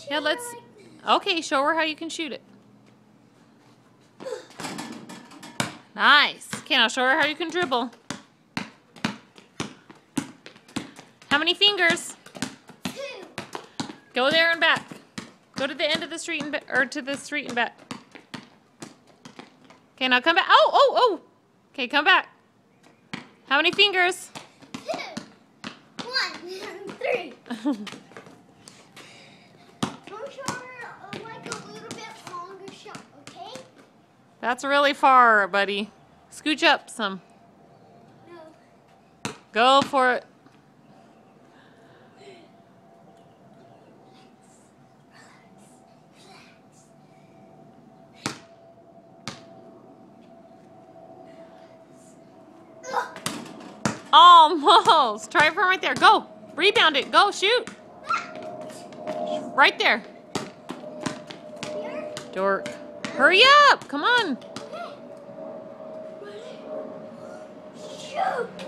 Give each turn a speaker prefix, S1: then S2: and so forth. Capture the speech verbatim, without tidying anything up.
S1: Yeah, let's... Okay, show her how you can shoot it. Nice. Okay, now show her how you can dribble. How many fingers?
S2: Two.
S1: Go there and back. Go to the end of the street and back, or to the street and back. Okay, now come back. Oh, oh, oh. Okay, come back. How many fingers?
S2: Two. One. Three. Don't show her uh, like a little bit longer shot, okay?
S1: That's really far, buddy. Scooch up some.
S2: No.
S1: Go for it. Almost. Try it from right there. Go. Rebound it. Go. Shoot. Right there.
S2: Here.
S1: Dork. Hurry up. Come on.
S2: Shoot.